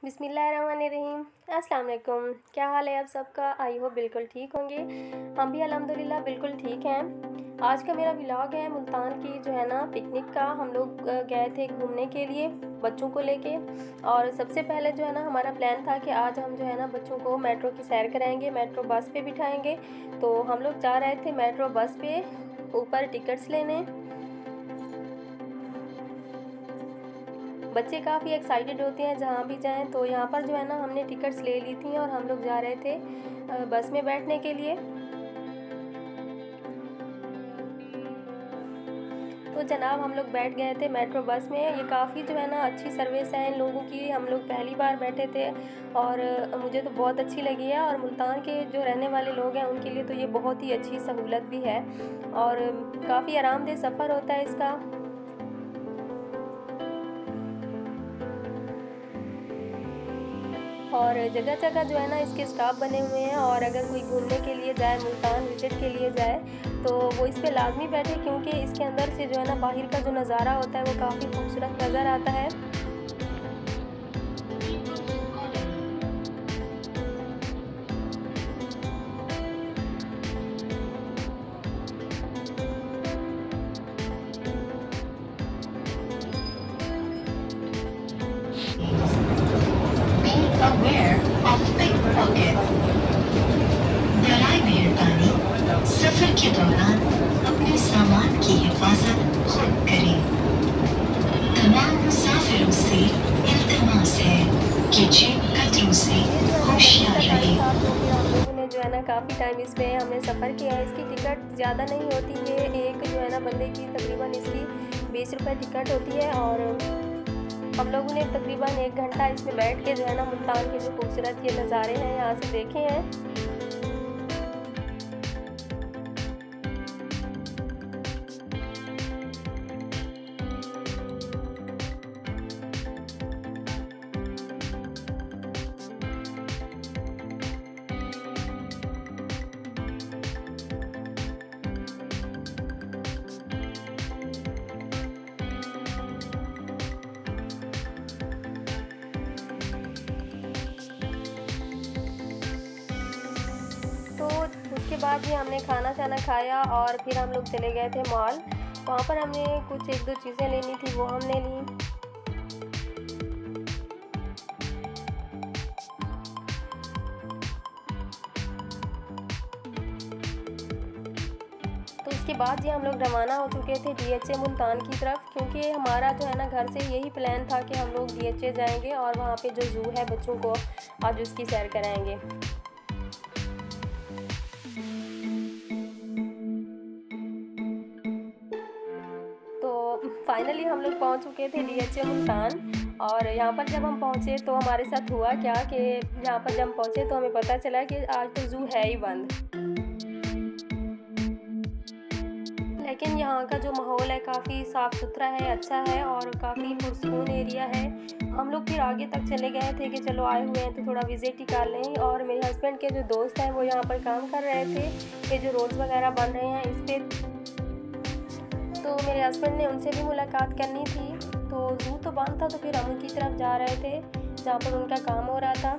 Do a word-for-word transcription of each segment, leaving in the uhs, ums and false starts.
बिस्मिल्लाहिर्रहमानिर्रहीम। अस्सलाम वालेकुम। क्या हाल है आप सबका? आई होप बिल्कुल ठीक होंगे। हम भी अल्हम्दुलिल्लाह बिल्कुल ठीक हैं। आज का मेरा व्लॉग है मुल्तान की जो है ना पिकनिक का। हम लोग गए थे घूमने के लिए बच्चों को लेके, और सबसे पहले जो है ना हमारा प्लान था कि आज हम जो है ना बच्चों को मेट्रो की सैर कराएंगे, मेट्रो बस पे बिठाएंगे। तो हम लोग जा रहे थे मेट्रो बस पे ऊपर टिकट्स लेने। बच्चे काफ़ी एक्साइटेड होते हैं जहाँ भी जाएं। तो यहाँ पर जो है ना हमने टिकट्स ले ली थी और हम लोग जा रहे थे बस में बैठने के लिए। तो जनाब हम लोग बैठ गए थे मेट्रो बस में। ये काफ़ी जो है ना अच्छी सर्विस है इन लोगों की। हम लोग पहली बार बैठे थे और मुझे तो बहुत अच्छी लगी है, और मुल्तान के जो रहने वाले लोग हैं उनके लिए तो ये बहुत ही अच्छी सहूलत भी है और काफ़ी आरामदेह सफ़र होता है इसका। और जगह जगह जो है ना इसके स्टॉप बने हुए हैं, और अगर कोई घूमने के लिए जाए, मुल्तान विज़िट के लिए जाए, तो वो इस पे लाजमी बैठे, क्योंकि इसके अंदर से जो है ना बाहर का जो नज़ारा होता है वो काफ़ी खूबसूरत नज़र आता है। Aware of pickpockets। बराए मेहरबानी सफर के दौरान अपने सामान की हिफाजत खुद करें। तमाम मुसाफिरों से इल्तिमास है कि जेब कतरों से होशियार रहें। हम लोगों ने जो है ना काफ़ी टाइम इस पे हमने सफ़र किया। इसकी टिकट ज़्यादा नहीं होती है, एक जो है ना बंदे की तकरीबन इसकी बीस रुपये टिकट होती है, और हम लोगों ने तकरीबन एक घंटा इसमें बैठ के जो है ना मुल्तान के जो खूबसूरत ये नज़ारे हैं यहाँ से देखे हैं। तो उसके बाद ही हमने खाना शाना खाया और फिर हम लोग चले गए थे मॉल। वहाँ पर हमने कुछ एक दो चीज़ें लेनी थी, वो हमने ली। तो उसके बाद ही हम लोग रवाना हो चुके थे डीएचए मुल्तान की तरफ, क्योंकि हमारा जो है ना घर से यही प्लान था कि हम लोग डीएचए जाएंगे और वहाँ पे जो जू है बच्चों को आज उसकी सैर कराएंगे। फाइनली हम लोग पहुंच चुके थे डीएचए मुल्तान, और यहाँ पर जब हम पहुँचे तो हमारे साथ हुआ क्या कि यहाँ पर जब पहुँचे तो हमें पता चला कि आज तो जू है ही बंद। लेकिन यहाँ का जो माहौल है काफ़ी साफ़ सुथरा है, अच्छा है और काफ़ी पुरसकून एरिया है। हम लोग फिर आगे तक चले गए थे कि चलो आए हुए हैं तो थोड़ा विज़िट ही कर लें। और मेरे हस्बैंड के जो दोस्त हैं वो यहाँ पर काम कर रहे थे, ये जो रोड्स वगैरह बन रहे हैं इस पर, तो मेरे हस्बैंड ने उनसे भी मुलाकात करनी थी। तो जू तो बंद था, तो फिर हम उनकी तरफ जा रहे थे जहाँ पर उनका काम हो रहा था।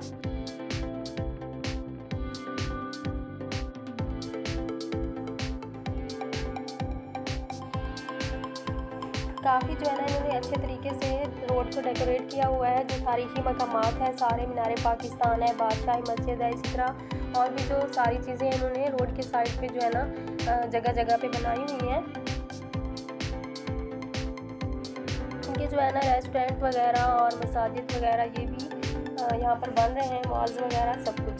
काफ़ी जो है ना इन्होंने अच्छे तरीके से रोड को डेकोरेट किया हुआ है। जो तारीखी मकामात हैं सारे, मीनार पाकिस्तान है, बादशाही मस्जिद है, इसी तरह और भी जो सारी चीज़ें इन्होंने रोड के साइड पे जो है ना जगह जगह पे बनाई हुई हैं। इनके जो है ना रेस्टोरेंट वगैरह और मसाजिद वगैरह ये भी यहाँ पर बन रहे हैं, मॉल्स वगैरह सब कुछ।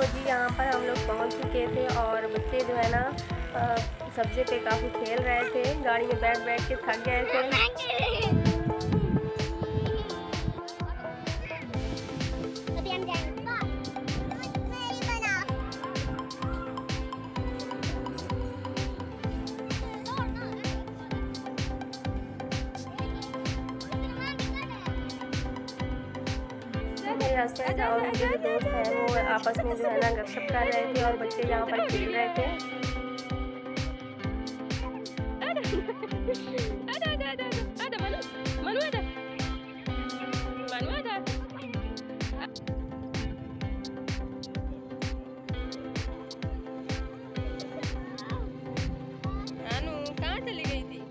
तो जी यहाँ पर हम लोग पहुँच चुके थे और बच्चे जो है ना सब्जी पे काफ़ी खेल रहे थे, गाड़ी में बैठ बैठ के थक गए थे। मेरे हस्बैंड और उनके जो दोस्त हैं वो आपस में जो है ना गपशप कर रहे थे और बच्चे यहाँ पर खेल रहे थे। अनु कहाँ चली गई थी?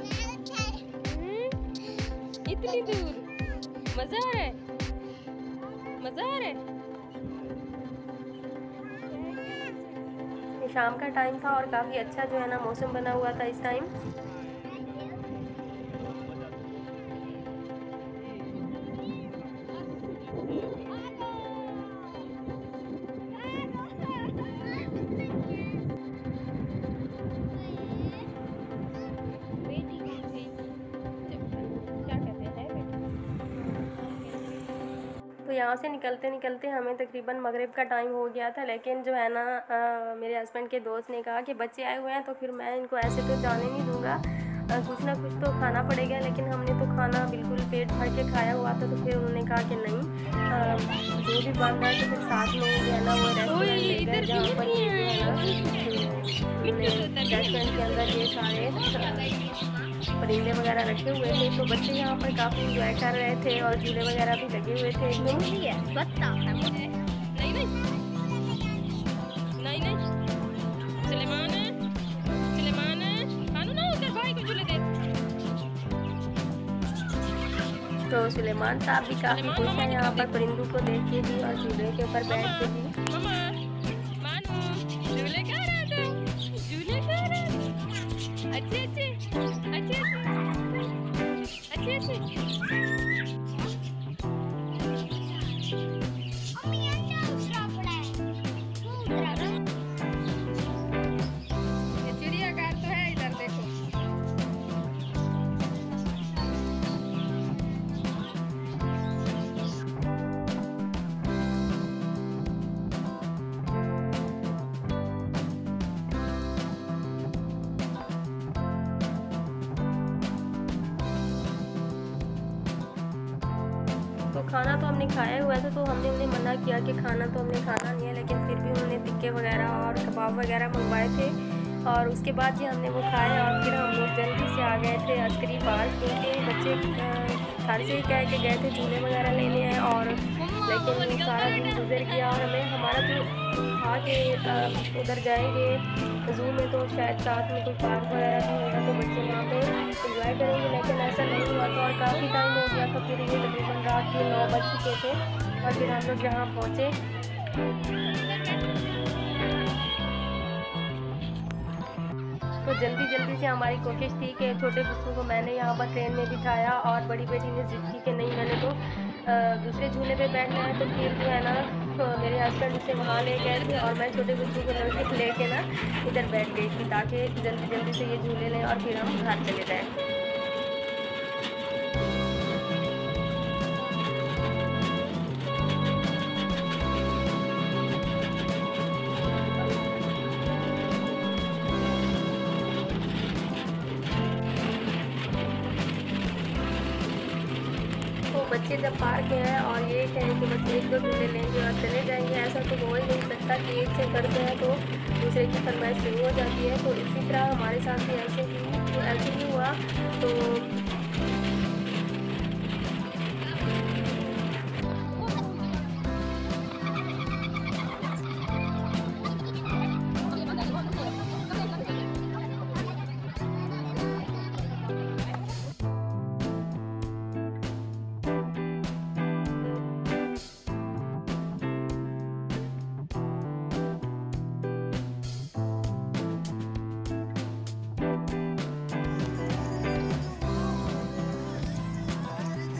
इतनी दूर मजा आ रहा है, मजा आ रहा है। शाम का टाइम था और काफ़ी अच्छा जो है ना मौसम बना हुआ था इस टाइम। तो यहाँ से निकलते निकलते हमें तकरीबन मगरिब का टाइम हो गया था, लेकिन जो है ना आ, मेरे हस्बैंड के दोस्त ने कहा कि बच्चे आए हुए हैं तो फिर मैं इनको ऐसे तो जाने नहीं दूँगा, आ, कुछ ना कुछ तो खाना पड़ेगा। लेकिन हमने तो खाना बिल्कुल पेट भर के खाया हुआ था, तो फिर उन्होंने कहा कि नहीं आ, जो भी बन रहा है तो फिर साथ में जो है ना वो रेस्टोरेंट ले गए जहाँ पर ये जो है ना रेस्टोरेंट के अंदर ये सारे परिंदे वगैरह रखे हुए थे। तो बच्चे यहाँ पर काफ़ी इंजॉय कर रहे थे और झूले वगैरह भी लगे हुए थे। नहीं नहीं नहीं नहीं सुलेमान है, सुलेमान है, खानू ना उधर भाई को झूले दे। तो सुलेमान साहब भी काफ़ी खुश हैं यहाँ पर परिंदों को देख के भी और झूले के ऊपर बैठ के भी। मम्मा मानू झूले खा रहा था, झूले खा रहा था। अच्छे अच्छे अच्छे अच्छे अच्छे चिड़ियाघर तो है इधर देखो। तो खाना तो हमने खाया हुआ था, तो हमने उन्हें मना किया कि खाना तो हमने खाना नहीं है, लेकिन फिर भी उन्होंने टिक्के वगैरह और कबाब वगैरह मंगवाए थे और उसके बाद ही हमने वो खाए और फिर हम लोग जल्दी से आ गए थे अस्करी पार्क, क्योंकि बच्चे घर से ही कह के गए थे झूले वगैरह लेने हैं। और लेकिन सारा दिन गुजर गया और हमें हमारा जो था कि उधर जाएंगे ज़ू में तो शायद साथ में कोई पार्क वगैरह भी होगा तो बच्चे वहाँ पे इंजॉय करेंगे, लेकिन ऐसा नहीं हुआ था और काफ़ी टाइम हो गया था। फिर ये तकरीबन रात के नौ बज चुके थे और फिर हम लोग यहाँ पहुँचे। तो जल्दी जल्दी से हमारी कोशिश थी कि छोटे बच्चों को मैंने यहाँ पर ट्रेन में बिठाया और बड़ी बेटी ने जिद की कि नहीं मैंने तो दूसरे झूले पे बैठना है। तो फिर जो है ना तो मेरे हस्बैंड उसे वहाँ ले गए थे और मैं छोटे बच्चों को लड़के ले के ना इधर बैठ गई थी ताकि जल्दी जल्दी से ये झूले लें और फिर हम घर चले जाएँ। बच्चे जब पार्क में हैं और ये कहें कि बस एक दो झूले लेंगे और चले जाएंगे, ऐसा तो हो ही नहीं सकता कि एक से करते हैं तो दूसरे की फरमाइश शुरू हो जाती है। तो इसी तरह हमारे साथ भी ऐसे ही तो ऐसे ही हुआ। तो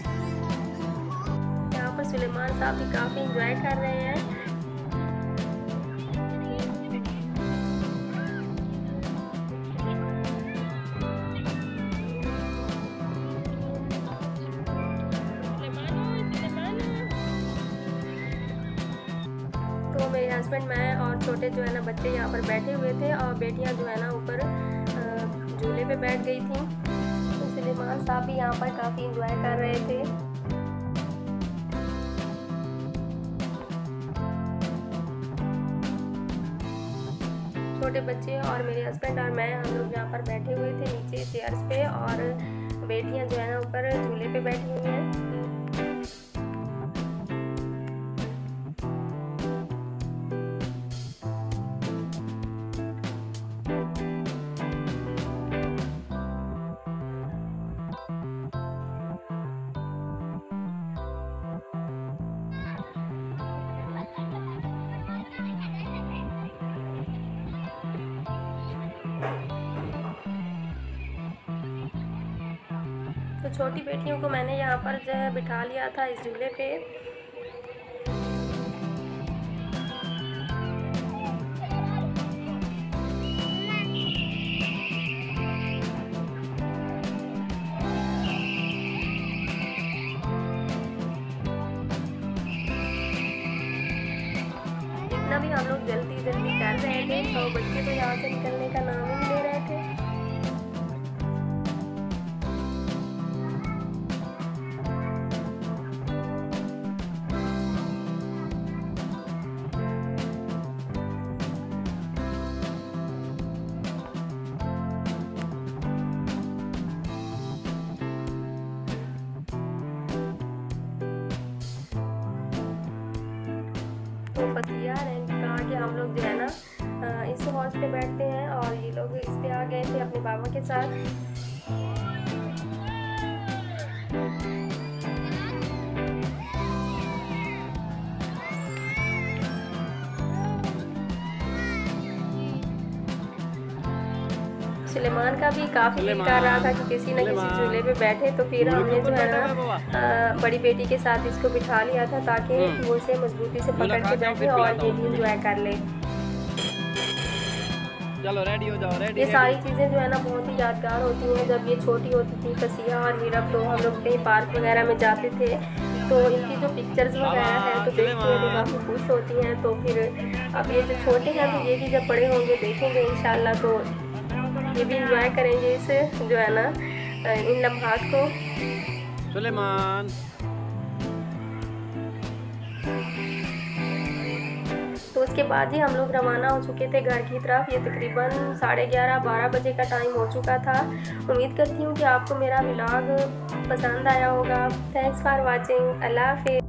सुलेमान साहब भी काफ़ी इंजॉय कर रहे हैं। हस्बैंड, मैं और छोटे जो है ना बच्चे यहाँ पर बैठे हुए थे और बेटियाँ जो है ना ऊपर झूले पे बैठ गई थी। तो सुलेमान साहब भी यहाँ पर काफ़ी इंजॉय कर रहे थे। छोटे बच्चे और मेरे हस्बैंड और मैं हम लोग यहाँ पर बैठे हुए थे नीचे चेयर्स पे और बेटियाँ जो है ना ऊपर झूले पे बैठी हुई हैं। तो छोटी बेटियों को मैंने यहाँ पर जो है बिठा लिया था इस झूले पे। जितना भी हम लोग जल्दी जल्दी कर रहे थे तो बच्चे तो यहाँ से निकलने का नाम ही नहीं ले रहे थे। तो फसिया ने कहा कि हम लोग जो है ना इस हॉर्स पे बैठते हैं और ये लोग इस पे आ गए थे अपने बाबा के साथ। सुलेमान का भी काफ़ी दिल कर रहा था कि किसी न किसी झूले पे बैठे, तो फिर हमने जो है ना बड़ी बेटी के साथ इसको बिठा लिया था ताकि वो इसे मजबूती से पकड़ के बैठे और ये भी इंजॉय कर ले। चलो रेडी हो जाओ, रेडी। ये सारी चीज़ें जो है ना बहुत ही यादगार होती हैं। जब ये छोटी होती थी फसिया और मीरब, तो हम लोग कहीं पार्क वगैरह में जाते थे तो इनकी जो पिक्चर्स वगैरह हैं तो देखते हुए काफ़ी खुश होती हैं। तो फिर अब ये जो छोटे हैं तो ये भी जब बड़े होंगे देखेंगे इंशाल्लाह तो ये भी इंजॉय करेंगे इस जो है ना इन लम्हात को। सुलेमान तो उसके बाद ही हम लोग रवाना हो चुके थे घर की तरफ। ये तकरीबन साढ़े ग्यारह बारह बजे का टाइम हो चुका था। उम्मीद करती हूँ कि आपको मेरा व्लॉग पसंद आया होगा। Thanks for watching. अल्लाह हाफिज़।